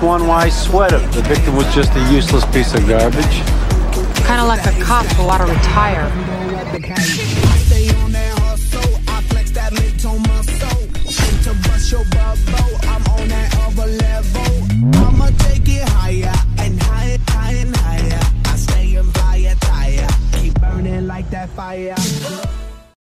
one, why sweat him? The victim was just a useless piece of garbage. Kind of like a cop who ought to retire. Stay on that hustle, I flex that mid-tone muscle. To bust your bubble, I'm on that other level. I'ma take it higher and higher, higher and higher. I stay in fire tire, keep burning like that fire.